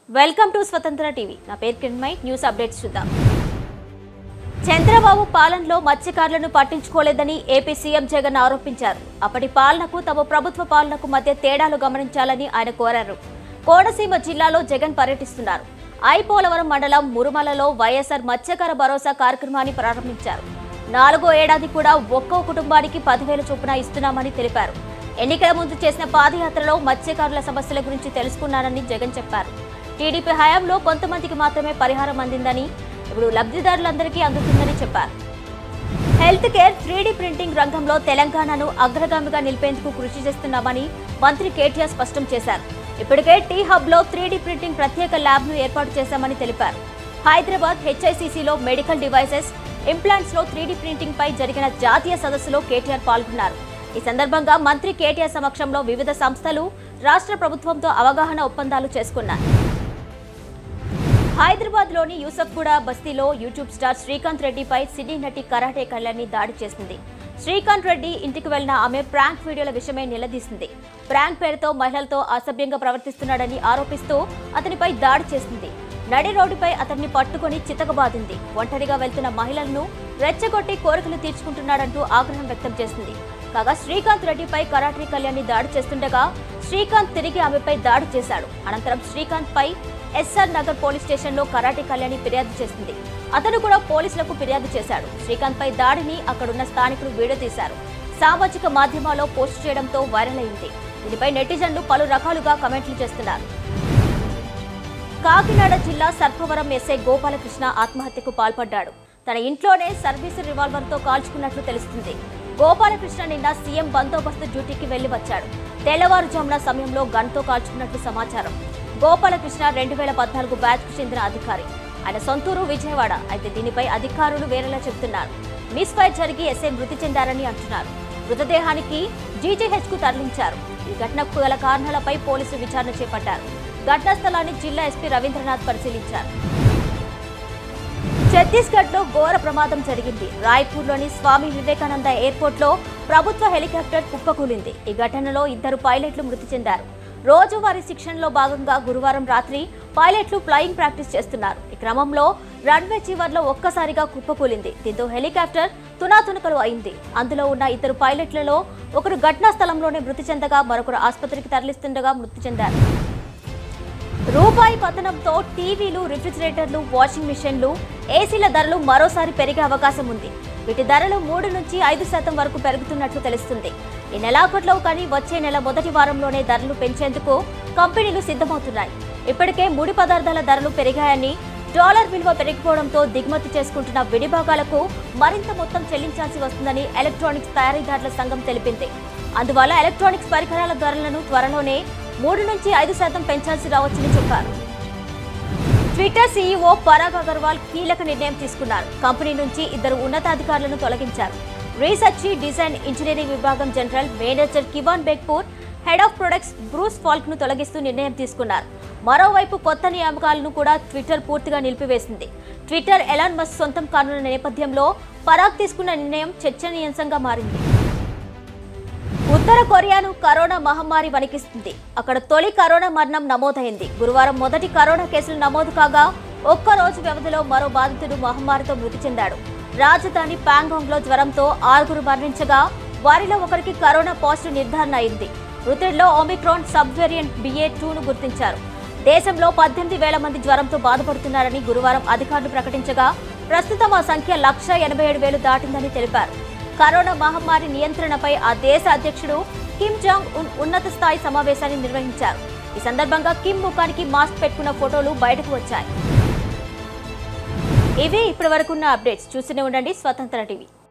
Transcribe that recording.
Welcome to స్వతంత్ర TV. నా పేరు కిరణ్మై. న్యూస్ అప్డేట్స్ చూద్దాం. చంద్రబాబు పాలనలో మత్స్యకారులను పట్టించుకోలేదని ఏపీ సీఎం జగన్ ఆరోపించారు. అప్పటి పాలనకు తమ ప్రభుత్వ పాలనకు మధ్య తేడాలు గమనించాలని ఆయన కోరారు. కోనసీమ జిల్లాలో జగన్ పర్యటిస్తున్నారు. ఐపోలవరం మండలం మురుమలలో వైఎస్ఆర్ మత్స్యకార భరోసా కార్యక్రమాన్ని ప్రారంభించారు. 4వ ఏడాది కూడా ఒక్కో కుటుంబానికి 10,000 చొప్పున ఇస్తున్నామని తెలిపారు. ఎన్నికల ముందు చేసిన పాదయాత్రలో మత్స్యకారుల సమస్యల గురించి తెలుసుకున్నారని జగన్ చెప్పారు. టీడీపీ హయాంలో కొంతమందికి మాత్రమే పరిహారం అందిందని, ఇప్పుడు లబ్ధిదారులందరికీ అందుతుందని చెప్పారు. హెల్త్ కేర్ 3D ప్రింటింగ్ రంగంలో తెలంగాణను అగ్రగామిగా నిలిపేందుకు కృషి చేస్తున్నామని మంత్రి కేటీఆర్ స్పష్టం చేశారు. ఇప్పటికే టీ హబ్లో 3D ప్రింటింగ్ ప్రత్యేక ల్యాబ్ను ఏర్పాటు చేశామని తెలిపారు. హైదరాబాద్ హెచ్ఐసిసిలో మెడికల్ డివైసెస్, ఇంప్లాంట్స్లో 3D ప్రింటింగ్ పై జరిగిన జాతీయ సదస్సులో కేటీఆర్ పాల్గొన్నారు. ఈ సందర్భంగా మంత్రి కేటీఆర్ సమక్షంలో వివిధ సంస్థలు రాష్ట్ర ప్రభుత్వంతో అవగాహన ఒప్పందాలు చేసుకున్నారు. హైదరాబాద్లోని యూసఫ్గూడ బస్తీలో యూట్యూబ్ స్టార్ శ్రీకాంత్ రెడ్డిపై సినీ నటి కరాటే కళ్యాణి దాడి చేసింది. శ్రీకాంత్ రెడ్డి ఇంటికి వెళ్లిన ఆమె ప్రాంక్ వీడియోల విషయమై నిలదీసింది. ప్రాంక్ పేరుతో మహిళలతో అసభ్యంగా ప్రవర్తిస్తున్నాడని ఆరోపిస్తూ అతనిపై దాడి చేసింది. నడి రోడ్డుపై అతన్ని పట్టుకుని చితకబాదింది. ఒంటరిగా వెళ్తున్న మహిళలను రెచ్చగొట్టి కోరికలు తీర్చుకుంటున్నాడంటూ ఆగ్రహం వ్యక్తం చేసింది. కాగా శ్రీకాంత్ రెడ్డిపై కరాటే కళ్యాణి దాడి చేస్తుండగా శ్రీకాంత్ తిరిగి ఆమెపై దాడి చేశాడు. అనంతరం శ్రీకాంత్ పై ఎస్ఆర్ నగర్ పోలీస్ స్టేషన్లో కరాటే కళ్యాణి ఫిర్యాదు చేసింది. అతను కూడా పోలీసులకు ఫిర్యాదు చేశాడు. శ్రీకాంత్ పై దాడిని అక్కడున్న స్థానికులు వీడియో తీశారు. సామాజిక మాధ్యమాల్లో పోస్టు చేయడంతో వైరల్ అయింది. దీనిపై నెటిజన్లు పలు రకాలుగా కమెంట్లు చేస్తున్నారు. కాకినాడ జిల్లా సర్పవరం ఎస్ఐ గోపాలకృష్ణ ఆత్మహత్యకు పాల్పడ్డాడు. తన ఇంట్లోనే సర్వీసు రివాల్వర్తో కాల్చుకున్నట్లు తెలుస్తుంది. గోపాలకృష్ణ నిన్న సీఎం బందోబస్తు డ్యూటీకి వెళ్లి వచ్చాడు. తెల్లవారుజామున సమయంలో గన్తో కాల్చుకున్నట్లు సమాచారం. గోపాలకృష్ణ 2014 బ్యాచ్కు చెందిన అధికారి. ఆయన సొంతూరు విజయవాడ. అయితే దీనిపై అధికారులు వేరేలా చెబుతున్నారు. మిస్ ఫైర్ జరిగి ఎస్ఐ మృతి చెందారని అంటున్నారు. మృతదేహానికి జీజీహెచ్కు తరలించారు. ఈ ఘటనకు గల కారణాలపై పోలీసులు విచారణ చేపట్టారు. ఘటనా స్థలాన్ని జిల్లా ఎస్పీ రవీంద్రనాథ్ పరిశీలించారు. ఛత్తీస్గఢ్లో ఘోర ప్రమాదం జరిగింది. రాయ్పూర్లోని స్వామి వివేకానంద ఎయిర్పోర్ట్లో ప్రభుత్వ హెలికాప్టర్ కుప్పకూలింది. ఈ ఘటనలో 2 పైలట్లు మృతి చెందారు. రోజువారీ శిక్షణలో భాగంగా గురువారం రాత్రి పైలట్లు ఫ్లయింగ్ ప్రాక్టీస్ చేస్తున్నారు. ఈ క్రమంలో రన్వే చివర్లో ఒక్కసారిగా కుప్పకూలింది. దీంతో హెలికాప్టర్ తునాతునకలు అయింది. అందులో ఉన్న 2 పైలట్లలో ఒకరు ఘటనా స్థలంలోనే మృతి చెందగా మరొకరు ఆసుపత్రికి తరలిస్తుండగా మృతి చెందారు. రూపాయి పతనంతో టీవీలు, రిఫ్రిజిరేటర్లు, వాషింగ్ మిషన్లు, ఏసీల ధరలు మరోసారి పెరిగే అవకాశం ఉంది. వీటి ధరలు 3 నుంచి 5% వరకు పెరుగుతున్నట్లు తెలుస్తుంది. ఈ నెలాఖరులో కానీ వచ్చే నెల మొదటి వారంలోనే ధరలు పెంచేందుకు కంపెనీలు సిద్ధమవుతున్నాయి. ఇప్పటికే ముడి పదార్థాల ధరలు పెరిగాయని, డాలర్ విలువ పెరిగిపోవడంతో దిగుమతి చేసుకుంటున్న విడిభాగాలకు మరింత మొత్తం చెల్లించాల్సి వస్తుందని ఎలక్ట్రానిక్స్ తయారీదారుల సంఘం తెలిపింది. అందువల్ల ఎలక్ట్రానిక్స్ పరికరాల ధరలను త్వరలోనే 3 నుంచి 5% పెంచాల్సి రావచ్చని చెప్పారు. ట్విట్టర్ సీఈఓ పరాగ్ అగర్వాల్ కీలక నిర్ణయం తీసుకున్నారు. కంపెనీ నుంచి 2 ఉన్నతాధికారులను తొలగించారు. రీసెర్చ్, డిజైన్, ఇంజనీరింగ్ విభాగం జనరల్ మేనేజర్ కివాన్ బెగ్పూర్, హెడ్ ఆఫ్ ప్రొడక్ట్స్ బ్రూస్ ఫాల్క్ను తొలగిస్తూ నిర్ణయం తీసుకున్నారు. మరోవైపు కొత్త నియామకాలను కూడా ట్విట్టర్ పూర్తిగా నిలిపివేసింది. ట్విట్టర్ ఎలాన్ మస్క్ సొంతం కానున్న నేపథ్యంలో పరాగ్ తీసుకున్న నిర్ణయం చర్చనీయాంశంగా మారింది. ఉత్తర కొరియాను కరోనా మహమ్మారి వణికిస్తుంది. అక్కడ తొలి కరోనా మరణం నమోదైంది. గురువారం మొదటి కరోనా కేసులు నమోదు కాగా ఒక్కరోజు వ్యవధిలో మరో బాధితుడు మహమ్మారితో మృతి చెందాడు. రాజధాని ప్యాంగాంగ్లో జ్వరంతో 6 మరణించగా వారిలో ఒకరికి కరోనా పాజిటివ్ నిర్ధారణ అయింది. మృతుల్లో ఒమిక్రాన్ సబ్ వేరియంట్ BA.2ను గుర్తించారు. దేశంలో 18,000 మంది జ్వరంతో బాధపడుతున్నారని గురువారం అధికారులు ప్రకటించగా ప్రస్తుతం ఆ సంఖ్య 1,87,000 దాటిందని తెలిపారు. కరోనా మహమ్మారి నియంత్రణపై ఆ దేశ అధ్యక్షుడు కిమ్ జాంగ్ ఉన్ ఉన్నత స్థాయి సమావేశాన్ని నిర్వహించారు. ఈ సందర్భంగా కిమ్ ముఖానికి మాస్క్ పెట్టుకున్న ఫోటోలు బయటకు వచ్చాయి. ఇవే ఇప్పటి వరకున్న అప్డేట్స్. చూస్తూనే ఉండండి స్వతంత్ర టీవీ.